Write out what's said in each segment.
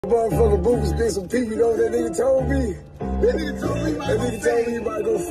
Motherfucker Boo spit some pee, you know what that nigga told me? That nigga told me he might go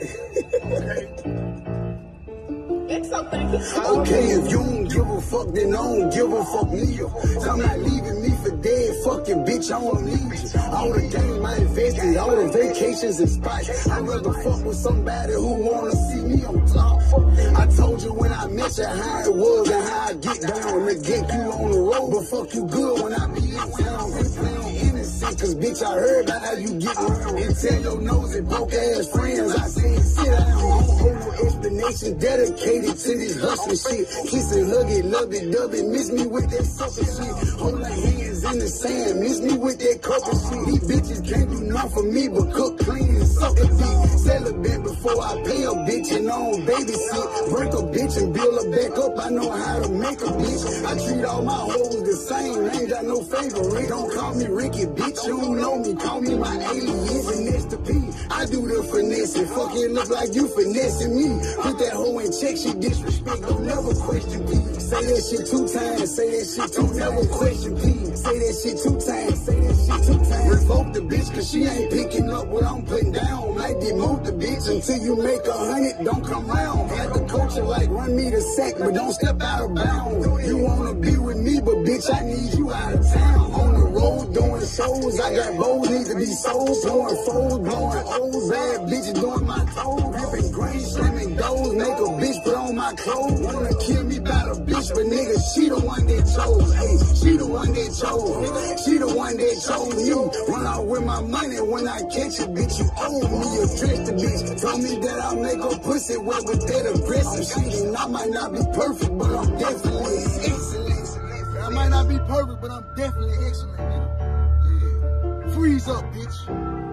fed. It's okay. Okay, if you don't give a fuck, then I don't give a fuck neither. I'm not leaving me for dead, fucking bitch, I don't need you. All the game I invested, all the vacations and spots. I'd rather fuck with somebody who wanna see me on top. I told you when I met you how it was and how I get down. To get you on the road, but fuck you good when I be in town. Quit playing innocent, cause bitch, I heard about how you get around. And tell your nosy broke ass friends, I said sit down. Over explanation dedicated to this hustling shit. Kiss and hug it, love it, dub it, miss me with that sucker shit. Hold like hands in the sand, miss me with that couple shit. These bitches can't do nothing for me but cook, clean, and suck a dick. Celibate before I pay a bitch and I don't babysit. Break a bitch and build her back up, I know how to make a bitch. I treat all my hoes the same, ain't got no favorite. Don't call me Ricky, bitch, you don't know me, call me my alias. Finesse2tymes, I do the finessing, fuck it look like you finessing me. Put that hoe in check, she disrespect, don't never question me. Say that shit 2 times, say that shit 2 times, never question me. Say that shit 2 times, say that shit 2 times. Revoke the bitch, cause she ain't picking up what I'm putting down. Might demote the bitch until you make 100, don't come round. Had the culture like run me the sack, but don't step out of bounds. You wanna be with me, but bitch, I need you out of town. On the road, doing shows, I got bows, need to be sold. Blowing foes, blowing O's, bad bitches doing my toes. Ripping green, slamming doors, make a bitch put on my clothes. Wanna kill me by the bitch, but nigga, she the one that chose. Hey, she the one that chose. She the one that chose you. Run out with my money when I catch a bitch, you owe me. Address the bitch, told me that I make her pussy wet with that aggressive shit. And I might not be perfect, but I'm definitely excellent. I might not be perfect, but I'm definitely excellent, nigga. Yeah. Freeze up, bitch.